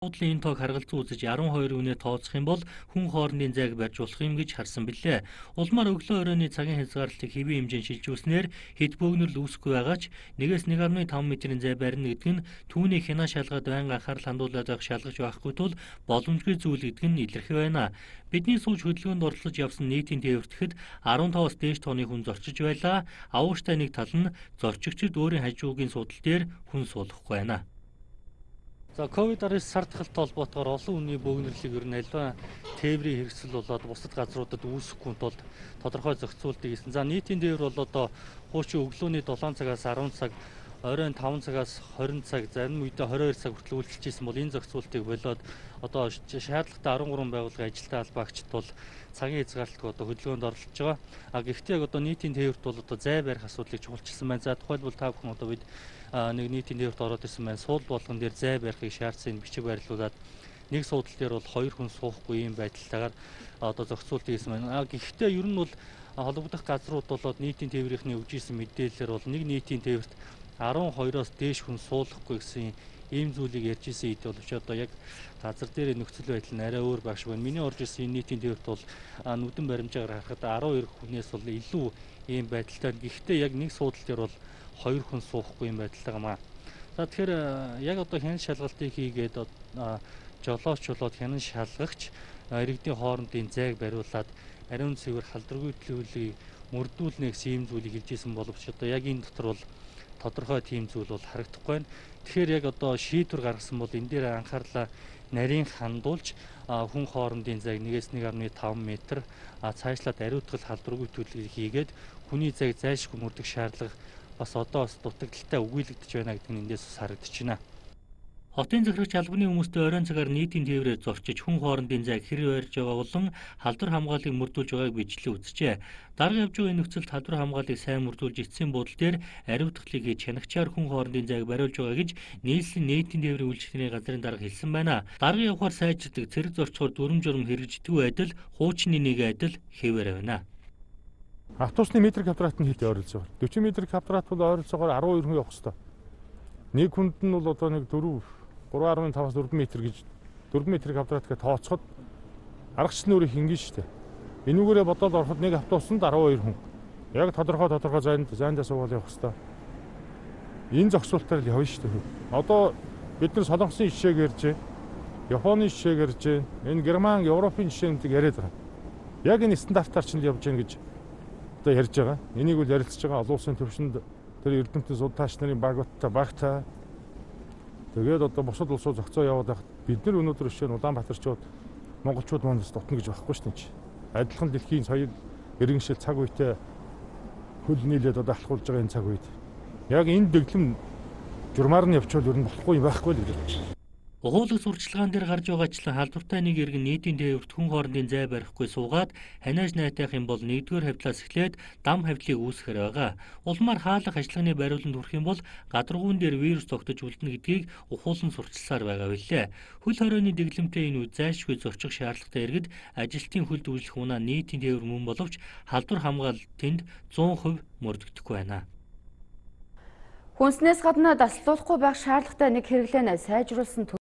Энэ тоог харгалзан үзэж 12 үнэ тооцох юм бол хүн хоорондын зайг барьж болох юм гэж харсан билээ. Улмаар өглөө оройны цагийн хязгаарлалтыг хэвийн хэмжээнд шилжүүлснээр хэд бөөгнөрл үүсэхгүй байгаа ч 1-1.5 метрийн зай барина гэдэг нь түүний хянаа шалгаад байнга анхаарал хандуулаад байх шалгаж байхгүй тул боломжгүй зүйл гэдэг нь илэрхий байна. Бидний сууж хөдөлгөөнд оролцож явсан нийтийн тээвэртэхэд 15-аас дээш тонны хүн зорчиж байлаа. Авууштай нэг тал нь зорчигчид өөрийн хажуугийн судал дээр хүн суулгахгүй байна. За ковид-19 сар тахалтай холбоотойгоор олон хүний бөөгнөрлийг ер нь альва тээврийн хэрэгсэл болоод бусад газруудад үүсэхгүй тулд тодорхой зохицуултыг хийсэн. За нийтийн тээвэр бол одоо хуучин өглөөний 7 цагаас 10 цаг, оройн 5 цагаас 20 цаг, зарим үедээ 22 цаг хүртэл үйлчилж исэн бол энэ зохицуултыг болоод одоо шаардлагатай 13 байгууллагын ажилтны албаагчид бол цагийн хязгаарлалтыг одоо хөдөлгөөнд оруулж байгаа. Гэхдээ яг одоо нийтийн тээвэрт бол одоо зай барих асуудлыг чухалчилсан байна. За тухайлбал та бүхэн одоо бид нэг нийтийн тээвэрт ороод ирсэн байна. Суудал болгон дээр зай барихыг шаардсан бичиг барилуулаад нэг суудал дээр бол 2 хүн суухгүй юм байдалтайгаар одоо зохицуулт хийсэн байна. Гэхдээ ер нь бол холбогдох газрууд болоод нийтийн тээврийнхний өгж ирсэн мэдээлэлээр бол нэг нийтийн тээвэрт 12-оос дээш хүн суулгахгүй гэсэн ийм зүйлийг ярьж ирсэн хэдий боловч одоо яг газар дээр нөхцөл байдал нь арай өөр багш байна. Миний орж ирсэн энэ нийтийн тээвэрт бол нүдэн баримжаагаар харахад 12 хүнээс бол илүү ийм байдалтай. Гэхдээ яг нэг суудал дээр бол 2 хүн суухгүй юм байдалтай гамаа. За тэгэхээр яг одоо хянан шалгалтыг хийгээд жолооч болоод хянан шалгагч иргэдийн хоорондын зайг бариулаад ариун цэвэр халдваргүй төлөвлөлийг мөрдүүлнэ гэсэн ийм зүйлийг хэлж ирсэн боловч одоо яг энэ дотор бол тодорхой тийм зүйл бол харагдахгүй байна. Тэгэхээр яг одоо шийдвэр гаргасан бол энэ дээр анхаарлаа нарийн хандуулж хүн хоорондын зайг 1-1.5 метр цаашлаад ариутгал халдваргүй төлөвлөлийг хийгээд хүний зайг зайлшгүй мөрдөх шаардлага бас одоо бас дутагдaltaй өгүүлэгдэж байна гэдэг нь эндээс бас харагдаж байна. Хотын захирагч албаны хүмүүстэй оройн цагаар нийтийн тээврээр зорчиж хүн хоорондын зайг хэрэг барьж байгаа болон халдвар хамгааллыг мөрдүүлж байгааг бичлэн үзжээ. Дарга явж байгаа нөхцөлд халдвар хамгааллыг сайн мөрдүүлж эцсийн буудал дээр ариутгалыг хийж чанагчаар хүн хоорондын зайг бариулж байгаа гэж нийслэлийн нийтийн тээврийн үйлчлэгний газрын дарга хэлсэн байна. Дарга явахаар сайжирдаг, цэрэг зорчхоор дүрм журм хэрэгждэггүй адил хуучны нэг адил хэвээр байна. Автобусны метр квадрат нь хэд ойролцоогоор 40 метр квадрат бол ойролцоогоор 12 хүн явах хэрэгтэй. Нэг хүнд нь бол одоо нэг 3.5-аас 4 метр гэж 4 метр квадрат гэж тооцоход аргачлал нь өөр их ингэн шүү дээ. Энүүгээрээ бодоод ороход нэг автобусанд 12 хүн. Яг тодорхой зайндаа суугаад явах хэрэгтэй. Энэ зохицуултаар л явна шүү дээ. Одоо бид нар Солонгосын жишээг ярьж, Японы жишээг ярьж, энэ Герман, Европын жишээнүүдийг яриад байгаа. Яг энэ стандартаар ч л явж гин гэж одоо ярьж байгаа. Энийг үл ярилцж байгаа олон улсын төвшөнд тэр эрдэмтэн судалгаач нарын багтаа тэгээд одоо бусад улсууд зохицоо яваад байхад бид нар өнөөдөр жишээ нь Улаанбаатарчууд монголчууд манаас дутна гэж байхгүй шүү дээ. Адилхан дэлхийн соёл иргэншил цаг үетэй хөл нийлээд одоо алхуулж байгаа энэ цаг үед яг энэ дэглэм журмаар нь явуучвал ер нь болохгүй байхгүй л гэж. Ухуулаг сурчлагаан дээр гарч байгаачлан халдвартай нэг иргэн нийтийн тээвэрт хүн хоорондын зай барихгүй суугаад ханиаж найтах юм бол нэгдүгээр хавьтлаас эхлээд дам хавьтлыг үүсгэр байгаа. Улмаар хаалх ажиллагааны бариуланд хүрэх юм бол гадаргуун дээр вирус тогтож үлдэнэ гэдгийг ухуулан сурчилсаар байгаа билээ. Хөл хорионы дэглэмтэй энэ үед зайлшгүй зорчих шаардлагатай иргэд ажилтны хөлд үйлчлэх унаа нийтийн тээвэр мөн боловч халдвар хамгаалалтанд 100% мөрдөгдөхгүй байна. Хүнснээс гадна таслуулахгүй байх шаардлагатай нэг хэрэглээнэ сайжруулсан